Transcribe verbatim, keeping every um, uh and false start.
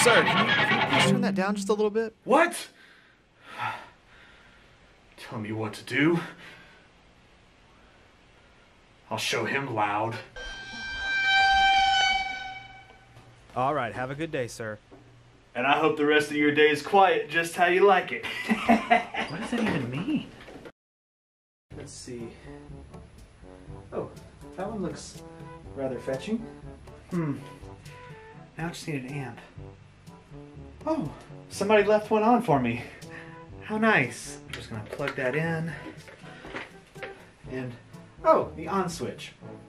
Sir, can you, can you please turn that down just a little bit? What? Tell me what to do. I'll show him loud. All right, have a good day, sir. And I hope the rest of your day is quiet, just how you like it. What does that even mean? Let's see. Oh, that one looks rather fetching. Hmm. Now I just need an amp. Oh, somebody left one on for me. How nice. I'm just gonna plug that in. And, oh, the on switch.